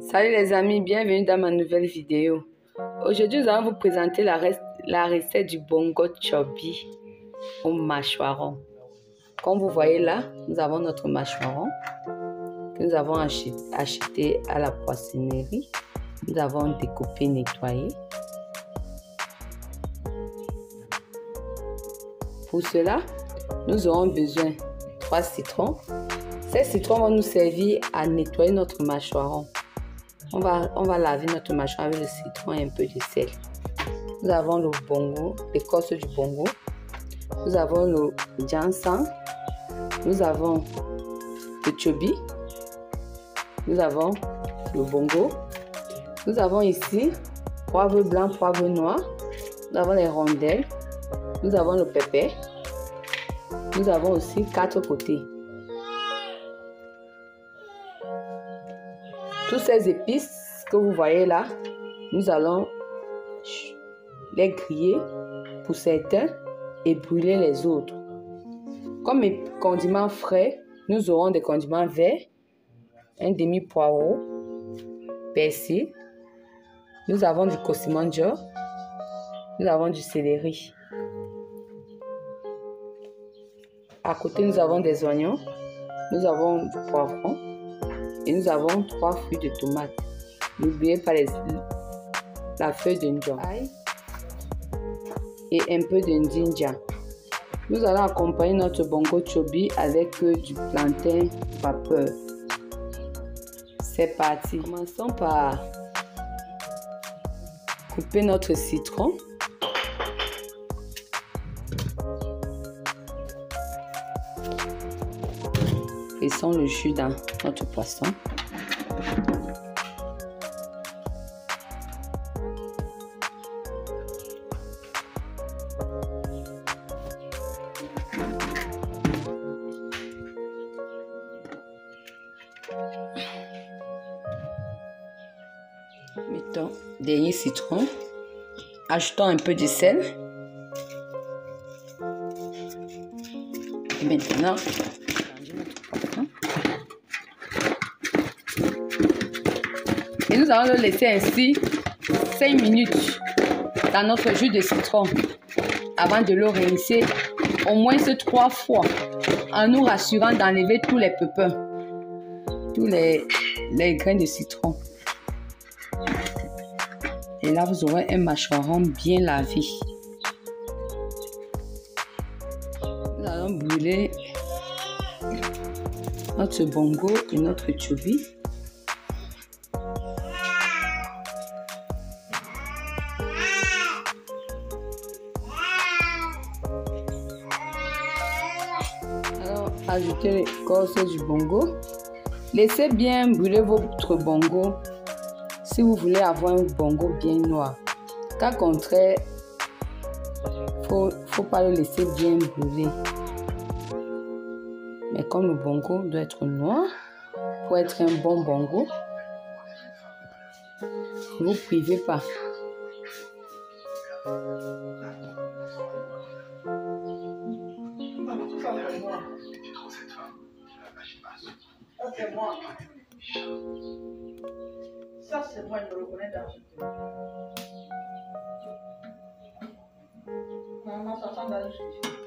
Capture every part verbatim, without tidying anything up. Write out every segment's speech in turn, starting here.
Salut les amis, bienvenue dans ma nouvelle vidéo. Aujourd'hui, nous allons vous présenter la, la recette du bongo chobi au mâchoiron. Comme vous voyez là, nous avons notre mâchoiron que nous avons acheté, acheté à la poissonnerie. Nous avons découpé, nettoyé. Pour cela, nous aurons besoin de trois citrons. Ces citrons vont nous servir à nettoyer notre mâchoiron. On va, on va laver notre mâchoire avec le citron et un peu de sel. Nous avons le bongo, l'écorce du bongo. Nous avons le ginseng. Nous avons le chobi. Nous avons le bongo. Nous avons ici poivre blanc, poivre noir. Nous avons les rondelles. Nous avons le pépé. Nous avons aussi quatre côtés. Toutes ces épices que vous voyez là, nous allons les griller pour certains et brûler les autres. Comme mes condiments frais, nous aurons des condiments verts, un demi-poireau, persil, nous avons du cossimanjo, nous avons du céleri. À côté, nous avons des oignons, nous avons du poivron. Et nous avons trois fruits de tomate. N'oubliez pas les, la feuille de njom et un peu de ndinja. Nous allons accompagner notre bongo chobi avec du plantain vapeur. C'est parti. Commençons par couper notre citron. Laissons le jus dans notre poisson. Mettons dernier citron. Ajoutons un peu de sel. Et maintenant, et nous allons le laisser ainsi cinq minutes dans notre jus de citron avant de le rincer au moins trois fois en nous rassurant d'enlever tous les pépins, tous les, les grains de citron. Et là, vous aurez un mâchoiron bien lavé. Nous allons brûler notre bongo et notre chobi. Alors, ajoutez l'écorce du bongo. Laissez bien brûler votre bongo si vous voulez avoir un bongo bien noir. Cas contraire, il faut, faut pas le laisser bien brûler. Mais comme le bongo doit être noir, pour être un bon bongo, ne vous privez pas. C'est moi. Ça, c'est moi, je le reconnais dans ce truc. Maman, ça sent dans le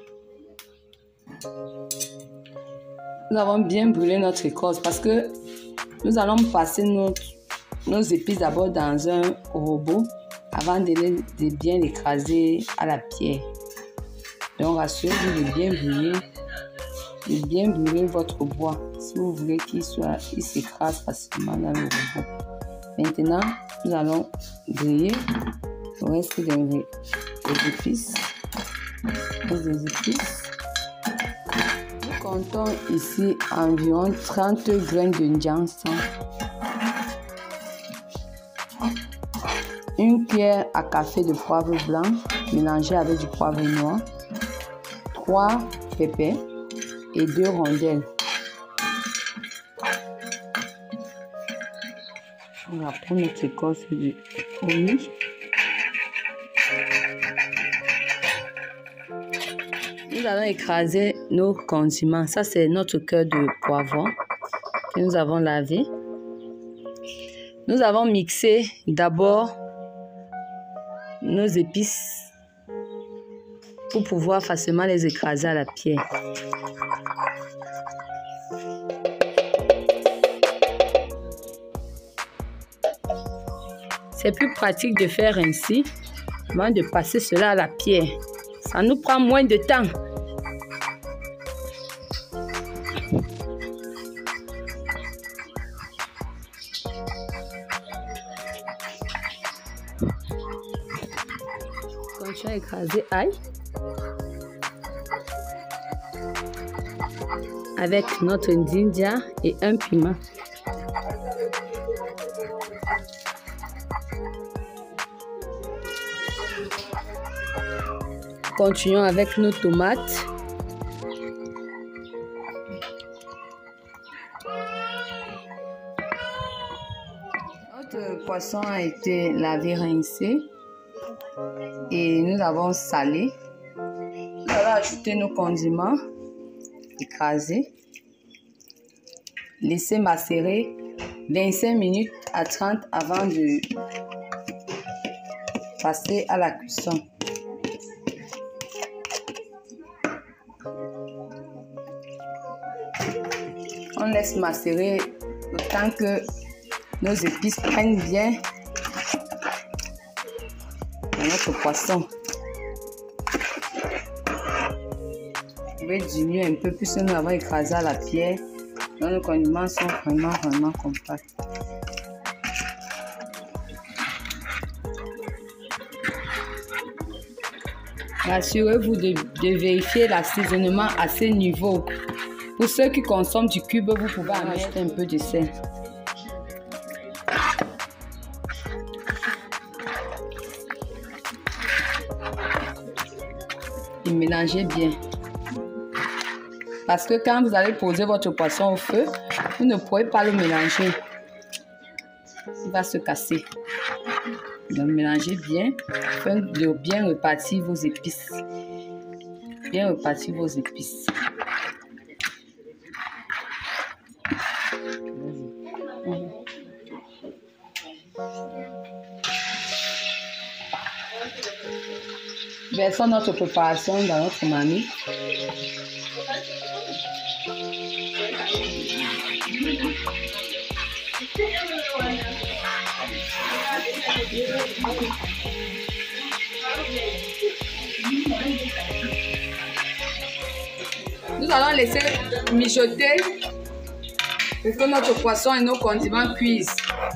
sujet. Nous avons bien brûlé notre écorce parce que nous allons passer notre, nos épices d'abord dans un robot avant de, les, de bien l'écraser à la pierre. Donc, rassurez-vous de bien brûler, de bien brûler votre bois si vous voulez qu'il soit, il s'écrase facilement dans le robot. Maintenant, nous allons griller le reste des, des épices. Des épices. Nous comptons ici environ trente graines de ginseng. Une cuillère à café de poivre blanc mélangé avec du poivre noir. Trois pépés et deux rondelles. On va prendre notre écorce de oignon. Nous allons écraser nos condiments. Ça, c'est notre cœur de poivron que nous avons lavé. Nous avons mixé d'abord nos épices pour pouvoir facilement les écraser à la pierre. C'est plus pratique de faire ainsi avant de passer cela à la pierre. Ça nous prend moins de temps. Continue à écraser ail avec notre dindia et un piment. Continuons avec nos tomates. Notre poisson a été lavé, rincé et nous avons salé. Nous allons ajouter nos condiments écrasés. Laisser macérer vingt-cinq minutes à trente avant de passer à la cuisson. On laisse macérer le temps que nos épices prennent bien dans notre poisson. Je vais diminuer un peu puisque nous avons écrasé à la pierre. Donc nos condiments sont vraiment vraiment compacts. Assurez-vous de, de vérifier l'assaisonnement à ce niveau. Pour ceux qui consomment du cube, vous pouvez en ajouter un peu de sel. Et mélangez bien. Parce que quand vous allez poser votre poisson au feu, vous ne pouvez pas le mélanger. Il va se casser. Donc mélangez bien, afin de bien repartir vos épices. Bien repartir vos épices. Versons notre préparation dans notre marmite. Nous allons laisser mijoter pour que notre poisson et nos condiments cuisent.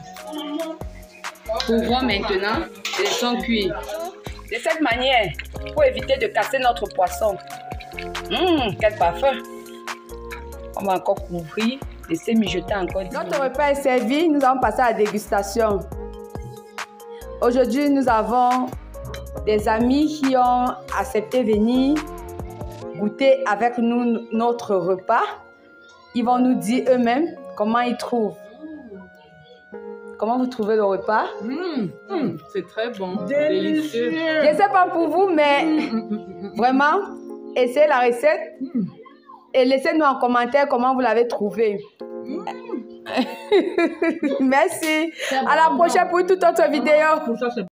Ouvrons maintenant, laissons cuire. De cette manière, pour éviter de casser notre poisson. Hum, quel parfum! On va encore couvrir, laisser mijoter encore. Notre repas est servi, nous allons passer à la dégustation. Aujourd'hui, nous avons des amis qui ont accepté de venir goûter avec nous notre repas. Ils vont nous dire eux-mêmes comment ils trouvent. Comment vous trouvez le repas? Mmh, mmh, c'est très bon, délicieux. Je ne sais pas pour vous, mais mmh. vraiment, essayez la recette mmh. et laissez-nous en commentaire comment vous l'avez trouvé. Mmh. Merci. À la prochaine pour toute autre vidéo.